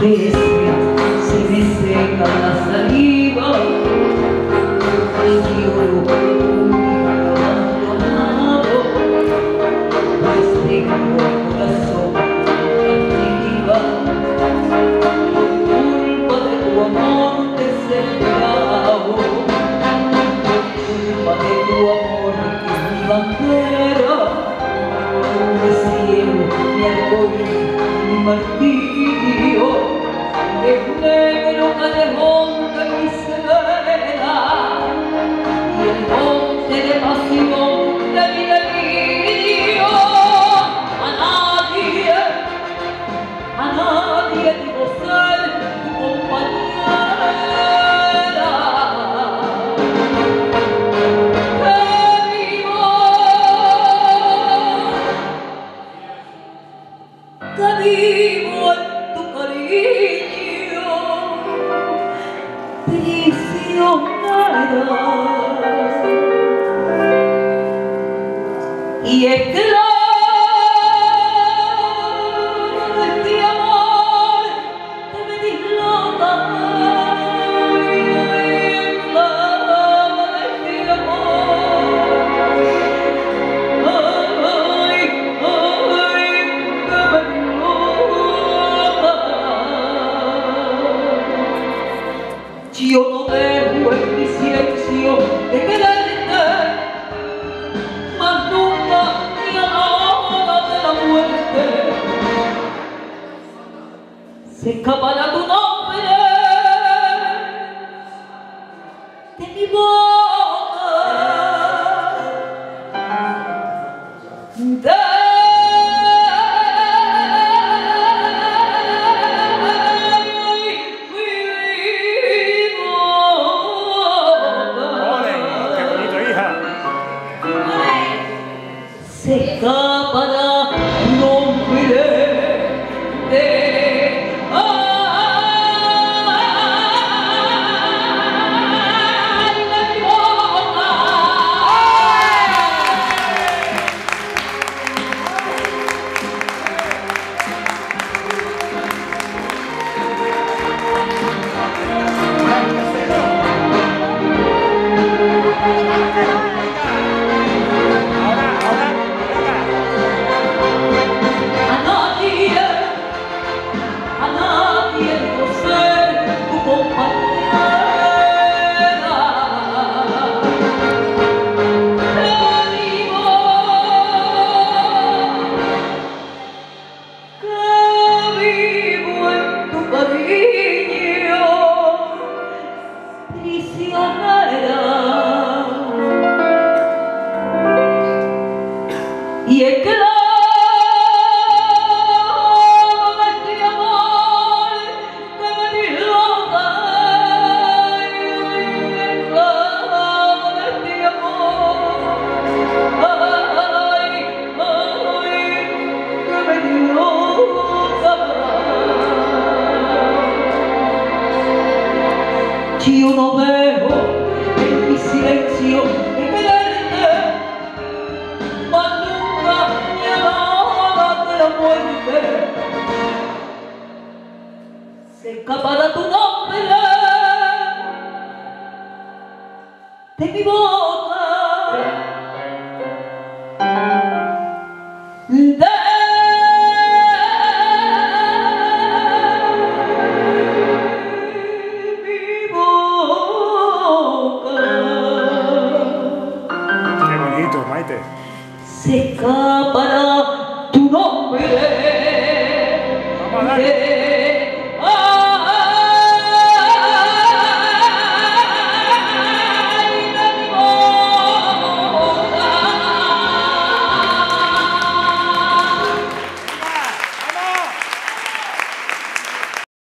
bestia, se me seca la saliva, lloro por un abandonado, pues tengo el corazón castiga por culpa de tu amor desesperado, por culpa de tu amor que es mi bandera, mi cielo, mi arcoíris, mi martirio, el negro callejón de mi serena y el monte de pasión de mi delirio. A nadie digo ser tu compañera. Que vivo en tu cariño, prisionera. Y esclava de este amor que me disloca, esclava de este amor, ay, que me disloca. Yo no dejo en mi silencio de quererte, mas nunca ni a la hora de la muerte se escapará tu nombre de mi boca. Se escapará un hombre de mi boca. A nadie digo ser tu compañera. Te digo que vivo en tu cariño, prisionera. Y es que yo no dejo en mi silencio de quererte, mas nunca ni a la hora de la muerte se escapará tu nombre de mi voz.